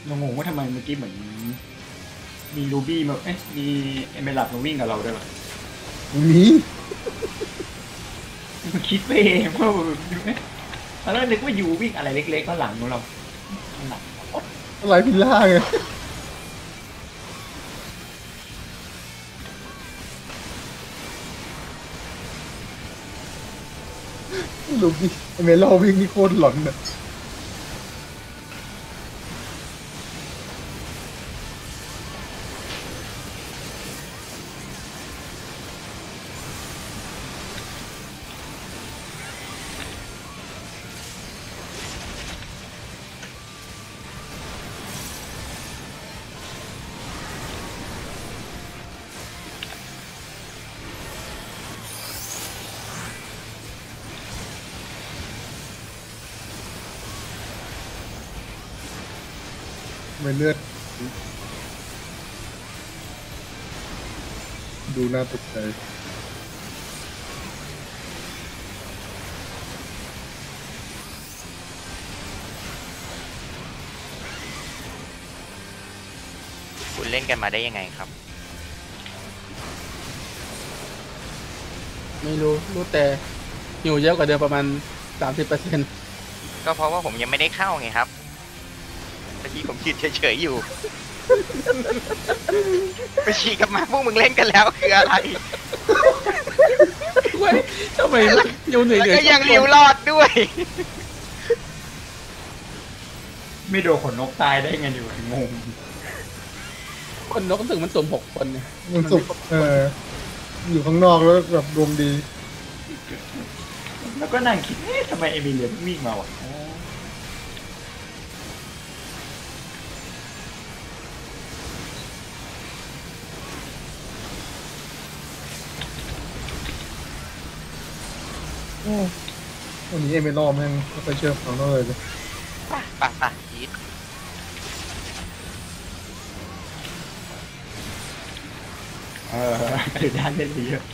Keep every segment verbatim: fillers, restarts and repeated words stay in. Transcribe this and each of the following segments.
เรางงว่าทำไมเมื่อกี้เหมือนมีรูบี้มาเอ๊ะมีเอเมรัลมาวิ่งกับเราด้วยวะมีมันคิดไปเองว่าเอ๊ะตอนแรกนึกว่ายูวิ่งอะไรเล็กๆก็หลังของเราหลังอะไรพิล่าไงลูกนี่เมลอวิ่งนี่โคตรหลอนอ่ะไม่เลือดดูน่าตกใจคุณเล่นกันมาได้ยังไงครับไม่รู้รู้แต่หิวเยอะกว่าเดิมประมาณสามสิบเปอร์เซ็นต์ก็เพราะว่าผมยังไม่ได้เข้าไงครับเมื่อกี้ผมยืนเฉยๆอยู่ไปฉีกกลับมาพวกมึงเล่นกันแล้วคืออะไรเว้ยทำไมหิวเหนื่อยแล้วเหนื่อก็ยยังริวรอดด้วยไม่โดนขนนกตายได้ไงอยู่งงคนนกรู้สึกมันสุ่มหกคนเนี่ยมันสุกเอออยู่ข้างนอกแล้วแบบดวงดีแล้วก็นั่งคิดเอ๊ะทำไมเอมิเลียนวิ่งมาวะวันนี้เอเมลอแม่งไม่ค่อยเชื่อฟังเท่าไหร่เลยป่ะป่ะป่ะยีดเออคือด้านเล่นไปเยอะ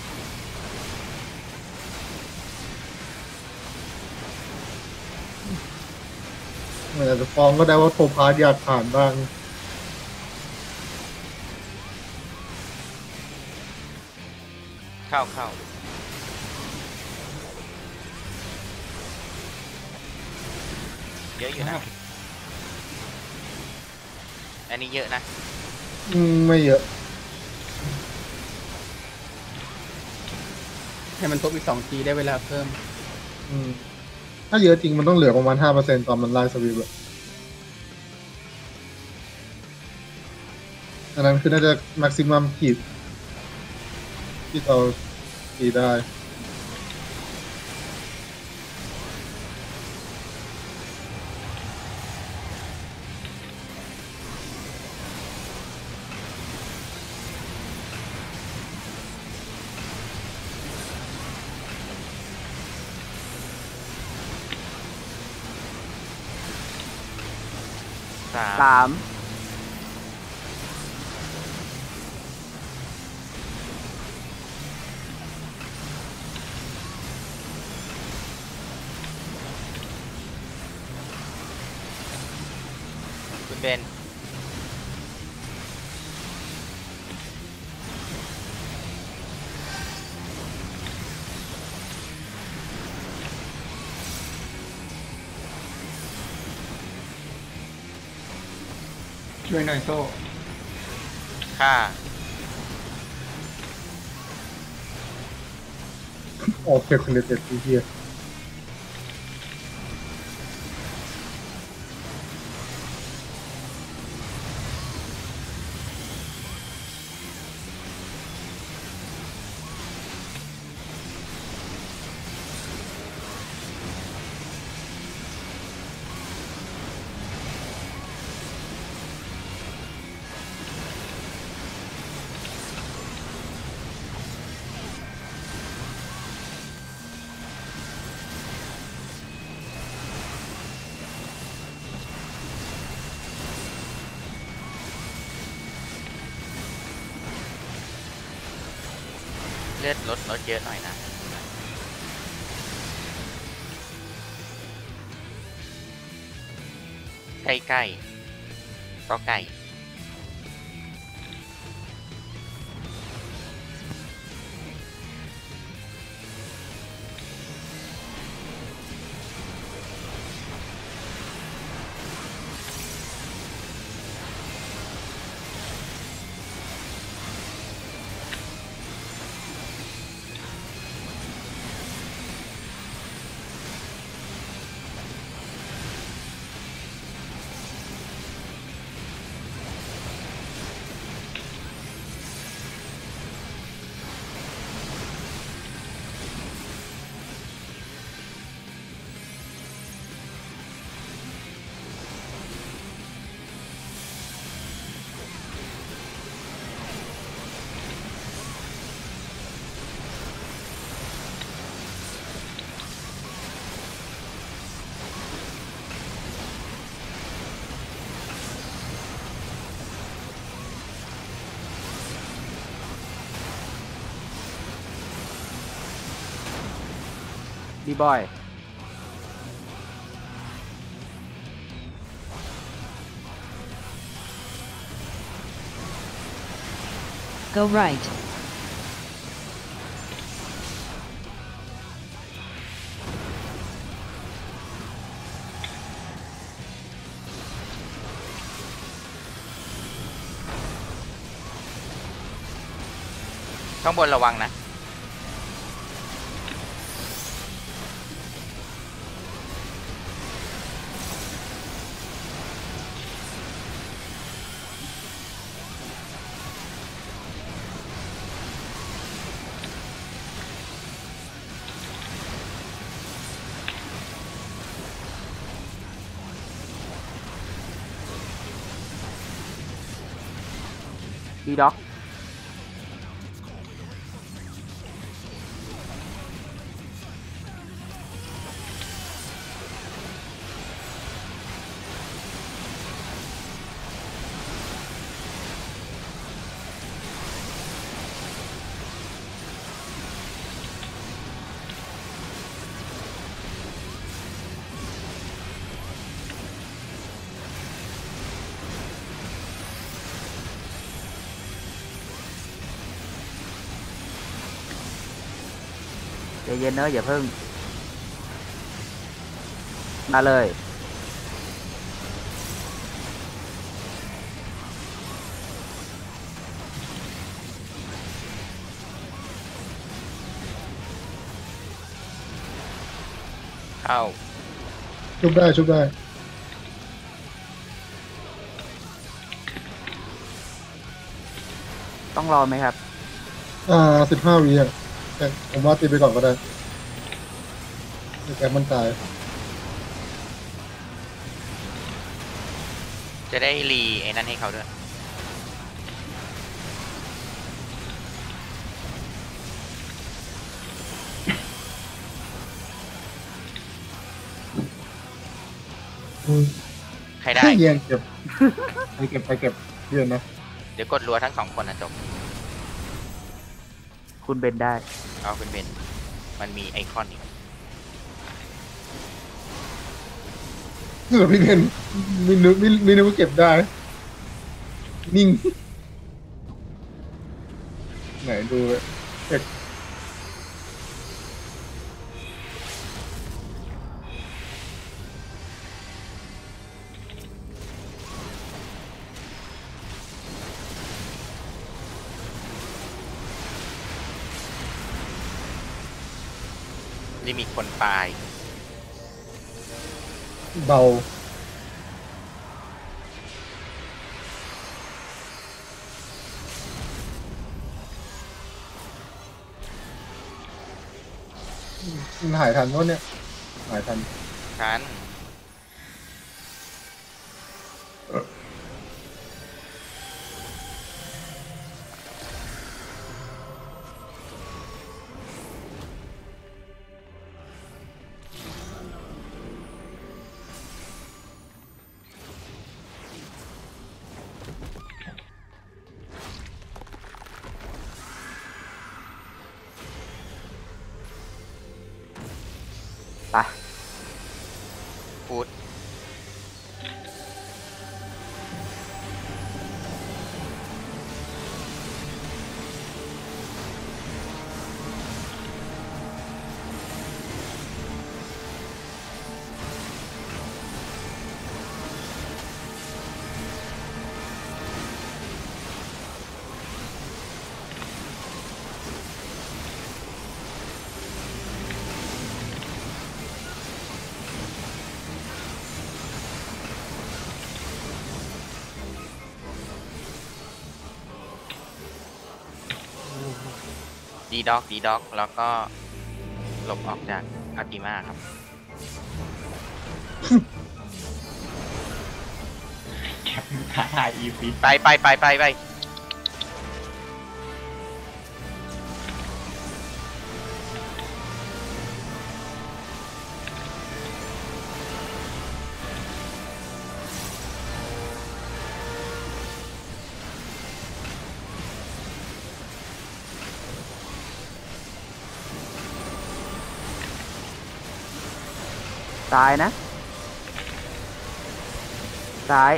มันอาจจะฟ้องก็ได้ว่าโทรพาร์ทอยากผ่านบ้างเข้าเข้าเยอะอยู่นะอันนี้เยอะนะอืมไม่เยอะให้มันทบอีกสองทีได้เวลาเพิ่มอืมถ้าเยอะจริงมันต้องเหลือประมาณห้าเปอร์เซ็นต์ตอนมันไล่สวีปอะอันนั้นคือน่าจะแม็กซิมัมขีดที่เราตีได้สามสามคุณเบนช่วยหน่อยโซ่ค่าออกเทคเลเต็ดที่เฮียเลือดลดลดเยอะหน่อยนะใกล้ๆก็ไก่บีบอย Go right. ข้างบนระวังนะบีด็อก ใจเย็นเนอะอย่าเพิ่งมาเลยเข้าชุบได้ชุบได้ต้องรอไหมครับอ่าสิบห้าวิอ่ะแต่ผมว่าตีไปก่อนก็ได้เดี๋ยวแกมันตายจะได้รีไอ้นั่นให้เขาด้วย ใครได้เยียงเก็บ ไปเก็บไปเก็บเยียนนะเดี๋ยวกดรัวทั้งสองคนนะจบคุณเบนได้เอาเป็นเบนมันมีไอคอนอีกเออพี่เบนมีนึกมีมีนึกว่าเก็บได้ นิ่ง ไหนดูเอ็กลิมิตคนตายเบามันหายทันวะเนี่ยหายทันคันไปพูดดีด็อกดีด็อกแล้วก็หลบออกจากอาติมาครับแคปท้าทายอีฟีไปไปไปไปไปซ้ายนะ ซ้าย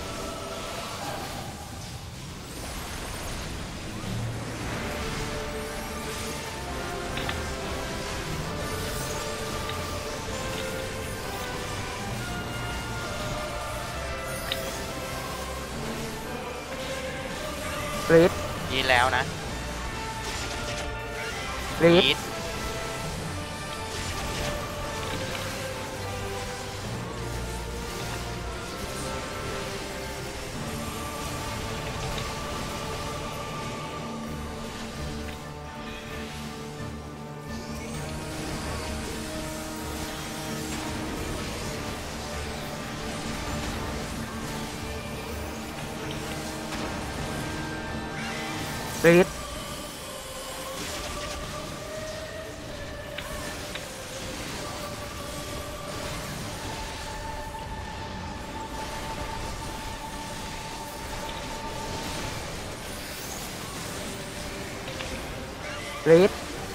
กรีดยีดแล้วนะกรีดยีดกรีด กรีด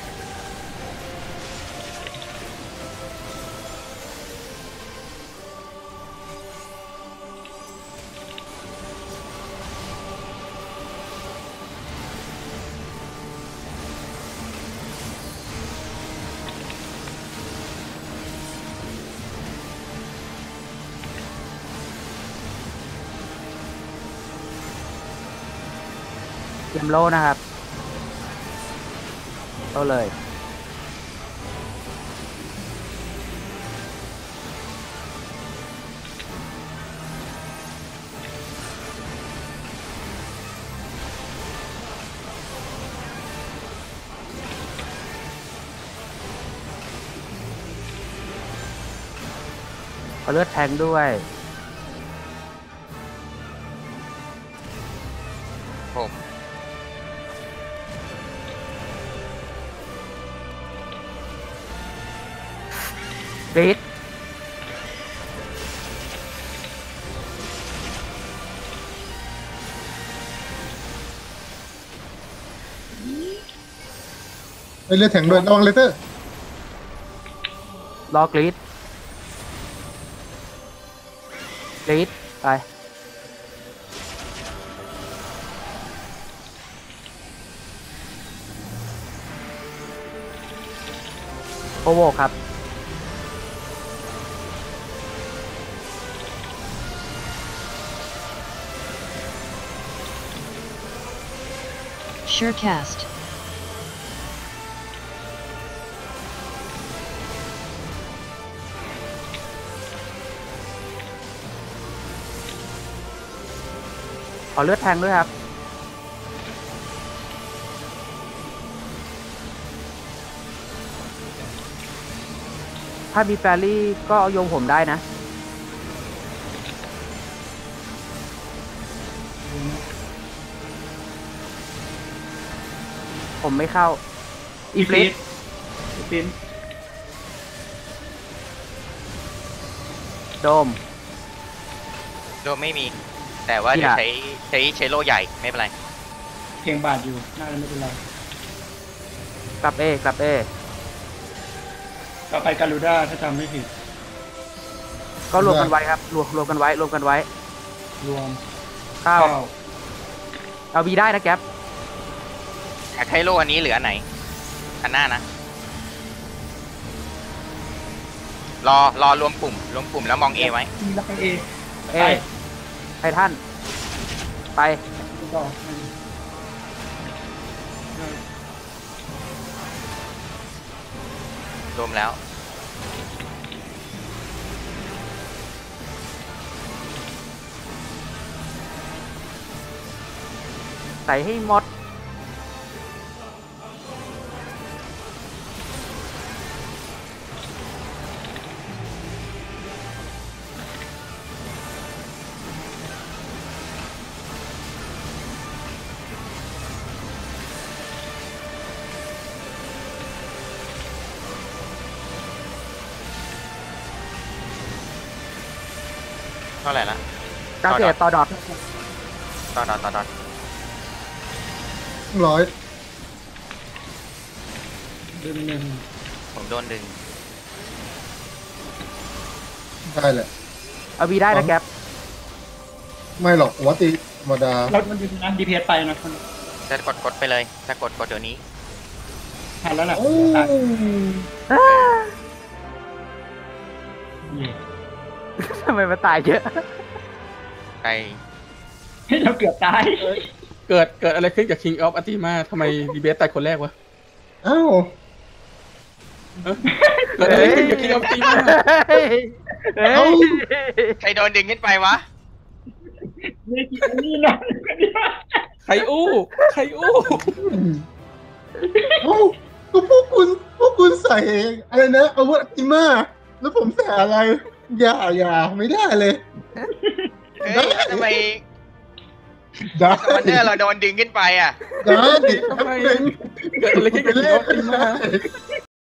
เตรียมโล่นะครับโล่เลย เอาเลือดแทงด้วยผมกรีดไปเลือดแข็งด้วยระวังเลเตอร์รอกรีด กรีด ไป โอโวครับ Surecast. ขอเลือดแทงด้วยครับ ถ้ามีแฟรี่ก็เอาโยงผมได้นะ ผมไม่เข้า อีฟลิสอีฟินโดมโดมไม่มี แต่ว่าที่จะไหนใช้ใช้ใช้โล่ใหญ่ไม่เป็นไรเพลงบาดอยู่น่าจะไม่เป็นไรกลับเอกลับเอต่อไปการูด้าถ้าจำไม่ผิดก็รวมกันไว้ครับ รวมรวมกันไว้ รวมกันไว้รวมเข้าเก้าเอาบีได้นะแก๊ปอยากให้โล่อันนี้เหลืออันไหน อันหน้านะ รอรอรวมปุ่มรวมปุ่มแล้วมองเอไว้แล้วไปเอเอ ไททัน ไปต่อรวมแล้วใส่ให้หมดท่าไหร่ละเก้าสิบเอ็ดต่อดอทต่อดอทต่อดอทร้อยดึงหนึ่งผมโดนดึงได้แหละเอาวีได้นะแก๊ปไม่หรอกวัตติธรรมดาเรามันดึงนะดีพีเอสไปนะคนจะกดกดไปเลยจะกดกดเดี๋ยวนี้ทันแล้วแหละโอ้ตายทำไมมันตายเยอะไกลให้เราเกือบตายเกิดเกิดอะไรขึ้นกับ King of Atima ทำไมดีเบสตายคนแรกวะอ้าวเกิดอะไรขึ้นกับ King of Atima เฮ้ยเฮ้ยใครโดนดึงขึ้นไปวะนี่กินนี่นะใครอู้ใครอู้เอ้าก็พวกคุณพวกคุณใส่อะไรนะอาวุธอิมาแล้วผมใส่อะไร อย่าอย่าไม่ได้เลยเฮ้ยแล้วทำไมได้คอมมานเดอร์เราโดนดึงขึ้นไปอ่ะได้ทำไมเกิดอะไรขึ้นกับ King of Atima